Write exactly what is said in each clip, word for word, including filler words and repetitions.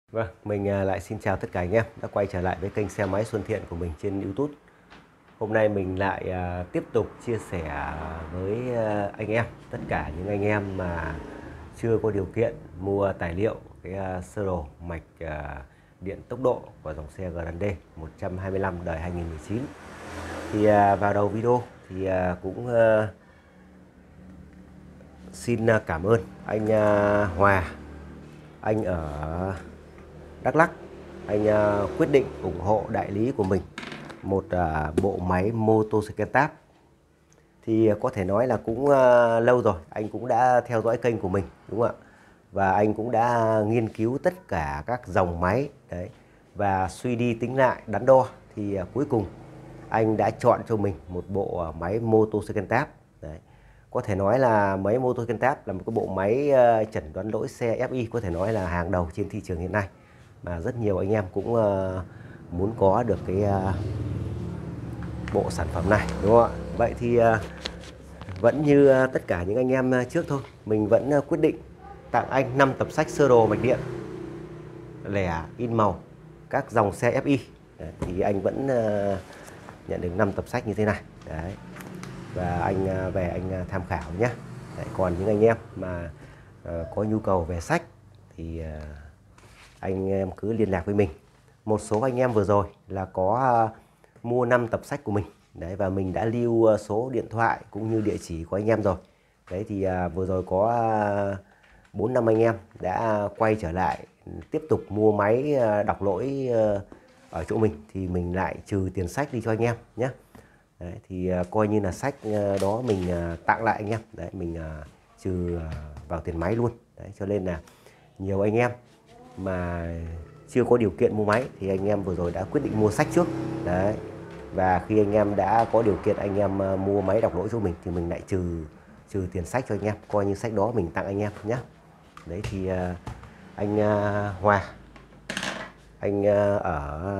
Vâng, mình à, lại xin chào tất cả anh em đã quay trở lại với kênh xe máy Xuân Thiện của mình trên YouTube. Hôm nay mình lại à, tiếp tục chia sẻ với à, anh em, tất cả những anh em mà chưa có điều kiện mua tài liệu cái à, sơ đồ mạch à, điện tốc độ của dòng xe Grande một trăm hai mươi lăm đời hai nghìn mười chín. Thì à, vào đầu video thì à, cũng à, xin cảm ơn anh à, Hòa, anh ở Đắk Lắk. Anh uh, quyết định ủng hộ đại lý của mình một uh, bộ máy motorcycle tab. Thì uh, có thể nói là cũng uh, lâu rồi anh cũng đã theo dõi kênh của mình, đúng không ạ? Và anh cũng đã nghiên cứu tất cả các dòng máy đấy, và suy đi tính lại đắn đo thì uh, cuối cùng anh đã chọn cho mình một bộ uh, máy motorcycle tab đấy. Có thể nói là máy motorcycle tab là một cái bộ máy uh, chẩn đoán lỗi xe ép i có thể nói là hàng đầu trên thị trường hiện nay, mà rất nhiều anh em cũng uh, muốn có được cái uh, bộ sản phẩm này, đúng không ạ? Vậy thì uh, vẫn như uh, tất cả những anh em uh, trước thôi, mình vẫn uh, quyết định tặng anh năm tập sách sơ đồ mạch điện lẻ in màu các dòng xe ép i. Đấy, thì anh vẫn uh, nhận được năm tập sách như thế này. Đấy. Và anh uh, về anh uh, tham khảo nhé. Đấy, còn những anh em mà uh, có nhu cầu về sách thì uh, anh em cứ liên lạc với mình. Một số anh em vừa rồi là có uh, mua năm tập sách của mình. Đấy, và mình đã lưu uh, số điện thoại cũng như địa chỉ của anh em rồi. Đấy thì uh, vừa rồi có bốn uh, năm anh em đã quay trở lại tiếp tục mua máy uh, đọc lỗi uh, ở chỗ mình, thì mình lại trừ tiền sách đi cho anh em nhé. Đấy, thì uh, coi như là sách uh, đó mình uh, tặng lại anh em. Đấy, mình uh, trừ uh, vào tiền máy luôn. Đấy, cho nên là nhiều anh em mà chưa có điều kiện mua máy thì anh em vừa rồi đã quyết định mua sách trước. Đấy. Và khi anh em đã có điều kiện anh em uh, mua máy đọc lỗi cho mình thì mình lại trừ trừ tiền sách cho anh em, coi như sách đó mình tặng anh em nhé. Đấy thì uh, anh uh, Hòa, anh uh, ở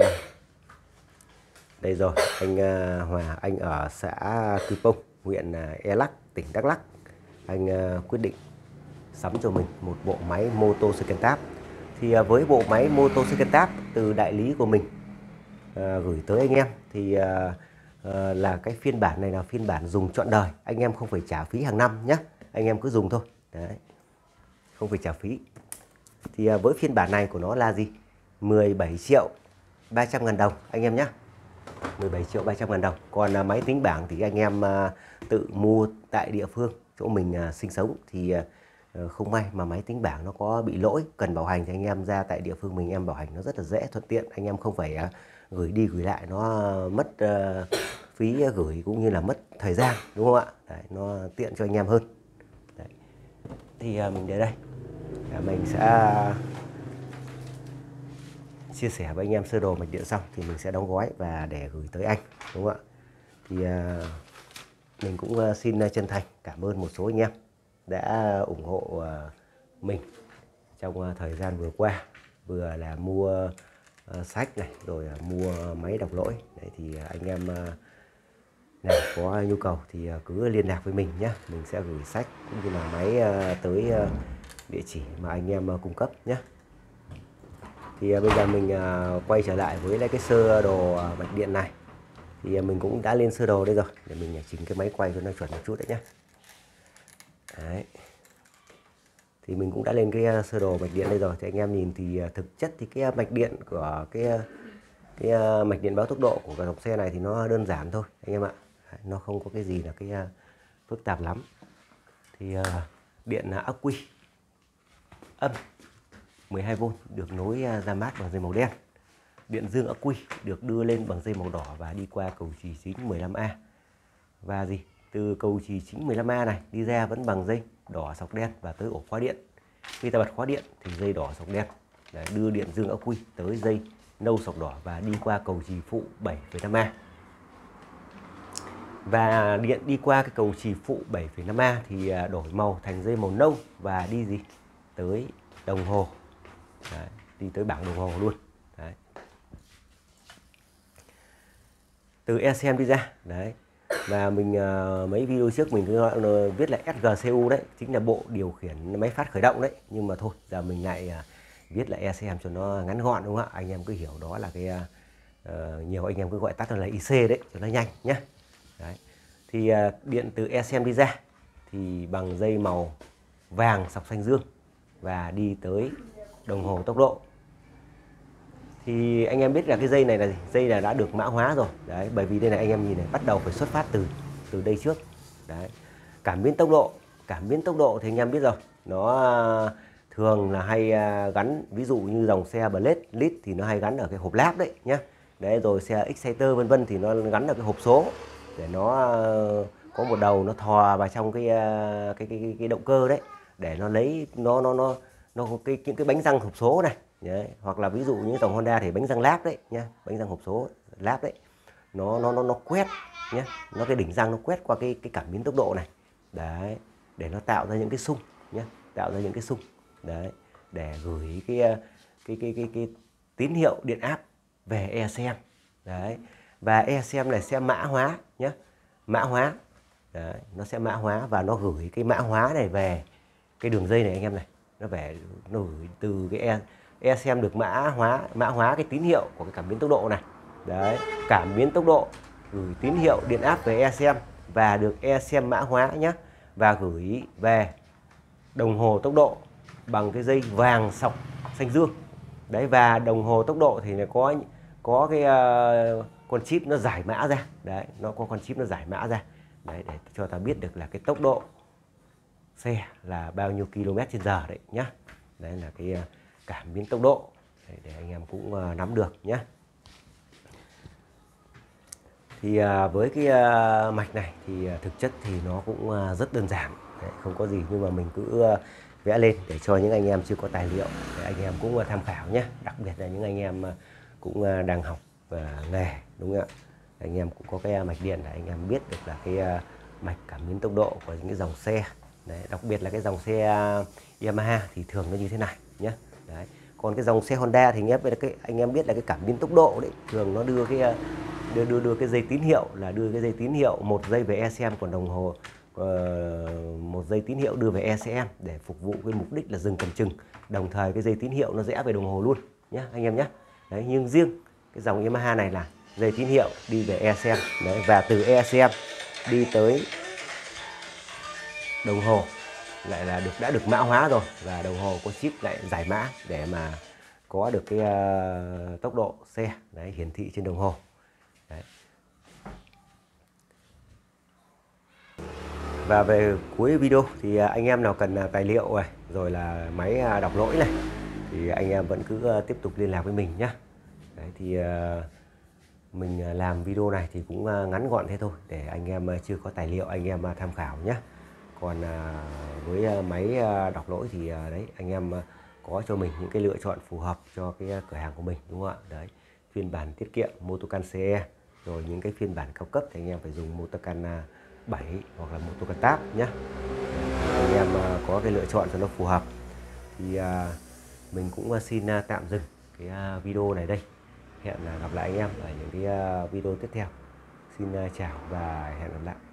đây rồi, anh uh, Hòa, anh ở xã Cư Pông, huyện uh, E Lắc, tỉnh Đắk Lắk. Anh uh, quyết định sắm cho mình một bộ máy motorcycle tab. Thì uh, với bộ máy motorcycle tab từ đại lý của mình uh, gửi tới anh em thì uh, uh, là cái phiên bản này là phiên bản dùng trọn đời, anh em không phải trả phí hàng năm nhé, anh em cứ dùng thôi. Đấy, không phải trả phí. Thì uh, với phiên bản này của nó là gì? mười bảy triệu ba trăm ngàn đồng anh em nhé. mười bảy triệu ba trăm ngàn đồng. Còn uh, máy tính bảng thì anh em uh, tự mua tại địa phương chỗ mình uh, sinh sống. Thì uh, không may mà máy tính bảng nó có bị lỗi cần bảo hành thì anh em ra tại địa phương mình em bảo hành nó rất là dễ, thuận tiện, anh em không phải uh, gửi đi gửi lại, nó mất uh, phí gửi cũng như là mất thời gian, đúng không ạ? Đấy, nó tiện cho anh em hơn. Đấy. Thì uh, mình để đây, à, mình sẽ chia sẻ với anh em sơ đồ mạch điện xong thì mình sẽ đóng gói và để gửi tới anh, đúng không ạ? Thì uh, mình cũng uh, xin chân thành cảm ơn một số anh em đã ủng hộ uh, mình trong uh, thời gian vừa qua, vừa là mua uh, sách này, rồi uh, mua máy đọc lỗi. Đấy, thì uh, anh em uh, nào có nhu cầu thì uh, cứ liên lạc với mình nhé, mình sẽ gửi sách cũng như là máy uh, tới uh, địa chỉ mà anh em uh, cung cấp nhé. Thì uh, bây giờ mình uh, quay trở lại với lại cái sơ đồ uh, mạch điện này. Thì uh, mình cũng đã lên sơ đồ đây rồi, để mình uh, chỉnh cái máy quay cho nó chuẩn một chút đấy nhé. Đấy. Thì mình cũng đã lên cái uh, sơ đồ mạch điện đây rồi. Thì anh em nhìn thì uh, thực chất thì cái uh, mạch điện của cái uh, cái uh, mạch điện báo tốc độ của cái dòng xe này thì nó đơn giản thôi anh em ạ. Đấy, nó không có cái gì là cái uh, phức tạp lắm. Thì uh, điện uh, ắc quy âm mười hai vôn được nối ra mát bằng dây màu đen. Điện dương ắc quy được đưa lên bằng dây màu đỏ và đi qua cầu chì chính mười lăm A. Và gì? Từ cầu chì chính mười lăm A này đi ra vẫn bằng dây đỏ sọc đen và tới ổ khóa điện. Khi ta bật khóa điện thì dây đỏ sọc đen để đưa điện dương ắc quy tới dây nâu sọc đỏ và đi qua cầu chì phụ bảy phẩy năm A. Và điện đi qua cái cầu chì phụ bảy phẩy năm A thì đổi màu thành dây màu nâu và đi gì? Tới đồng hồ. Đấy, đi tới bảng đồng hồ luôn. Đấy. Từ e xê em đi ra. Đấy. Và mình uh, mấy video trước mình cứ uh, viết là ét giê xê u đấy, chính là bộ điều khiển máy phát khởi động đấy. Nhưng mà thôi, giờ mình lại uh, viết là e xê em cho nó ngắn gọn đúng không ạ? Anh em cứ hiểu đó là cái uh, nhiều anh em cứ gọi tắt là i xê đấy cho nó nhanh nhé. Đấy. Thì uh, điện từ e xê em đi ra thì bằng dây màu vàng sọc xanh dương và đi tới đồng hồ tốc độ. Thì anh em biết là cái dây này là gì? Dây là đã được mã hóa rồi. Đấy, bởi vì đây này anh em nhìn này, bắt đầu phải xuất phát từ từ đây trước. Đấy. Cảm biến tốc độ, cảm biến tốc độ thì anh em biết rồi, nó thường là hay gắn, ví dụ như dòng xe Blade Lead thì nó hay gắn ở cái hộp láp đấy nhá. Đấy, rồi xe Exciter vân vân thì nó gắn ở cái hộp số để nó có một đầu nó thò vào trong cái cái cái cái, cái động cơ đấy để nó lấy nó nó nó nó có cái những cái bánh răng hộp số này. Đấy. Hoặc là ví dụ như dòng Honda thì bánh răng láp đấy nhá, bánh răng hộp số láp đấy, nó nó nó nó quét nhé, nó cái đỉnh răng nó quét qua cái cái cảm biến tốc độ này. Đấy, để nó tạo ra những cái xung nhé, tạo ra những cái xung đấy để gửi cái cái cái cái cái, cái tín hiệu điện áp về e xê em. Đấy, và e xê em này sẽ mã hóa nhé, mã hóa. Đấy, nó sẽ mã hóa và nó gửi cái mã hóa này về cái đường dây này anh em này, nó về nó gửi từ cái e, e xê em được mã hóa mã hóa cái tín hiệu của cái cảm biến tốc độ này. Đấy, cảm biến tốc độ gửi tín hiệu điện áp về e xê em và được e xê em mã hóa nhé, và gửi về đồng hồ tốc độ bằng cái dây vàng sọc xanh dương. Đấy, và đồng hồ tốc độ thì nó có có cái uh, con chip nó giải mã ra. Đấy, nó có con chip nó giải mã ra. Đấy, để cho ta biết được là cái tốc độ xe là bao nhiêu km trên giờ đấy nhá. Đấy là cái uh, cảm biến tốc độ. Đấy, để anh em cũng uh, nắm được nhé. Thì uh, với cái uh, mạch này thì uh, thực chất thì nó cũng uh, rất đơn giản. Đấy, không có gì, nhưng mà mình cứ uh, vẽ lên để cho những anh em chưa có tài liệu để anh em cũng uh, tham khảo nhé. Đặc biệt là những anh em uh, cũng uh, đang học uh, nghề, đúng không ạ? Anh em cũng có cái uh, mạch điện để anh em biết được là cái uh, mạch cảm biến tốc độ của những cái dòng xe. Đấy, đặc biệt là cái dòng xe uh, Yamaha thì thường nó như thế này nhé. Đấy. Còn cái dòng xe Honda thì anh em biết là cái anh em biết là cái cảm biến tốc độ đấy, thường nó đưa cái uh, đưa đưa đưa cái dây tín hiệu là đưa cái dây tín hiệu một dây về e xê em, còn đồng hồ uh, một dây tín hiệu đưa về e xê em để phục vụ cái mục đích là dừng cầm chừng, đồng thời cái dây tín hiệu nó rẽ về đồng hồ luôn nhé anh em nhé. Đấy, nhưng riêng cái dòng Yamaha này là dây tín hiệu đi về e xê em. Đấy, và từ e xê em đi tới đồng hồ lại là được đã được mã hóa rồi, và đồng hồ có chip lại giải mã để mà có được cái uh, tốc độ xe đấy hiển thị trên đồng hồ. Đấy. Và về cuối video thì anh em nào cần tài liệu này, rồi là máy đọc lỗi này, thì anh em vẫn cứ tiếp tục liên lạc với mình nhé. Đấy, thì mình làm video này thì cũng ngắn gọn thế thôi, để anh em chưa có tài liệu anh em tham khảo nhé. Còn với máy đọc lỗi thì đấy anh em có cho mình những cái lựa chọn phù hợp cho cái cửa hàng của mình, đúng không ạ? Đấy, phiên bản tiết kiệm Motocan xê e, rồi những cái phiên bản cao cấp thì anh em phải dùng Motocan bảy hoặc là Motocan Tab nhé. Anh em có cái lựa chọn cho nó phù hợp. Thì mình cũng xin tạm dừng cái video này đây. Hẹn gặp lại anh em ở những cái video tiếp theo. Xin chào và hẹn gặp lại.